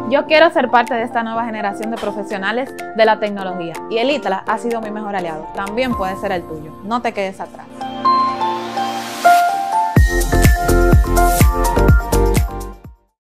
Yo quiero ser parte de esta nueva generación de profesionales de la tecnología y el ITLA ha sido mi mejor aliado. También puede ser el tuyo. No te quedes atrás.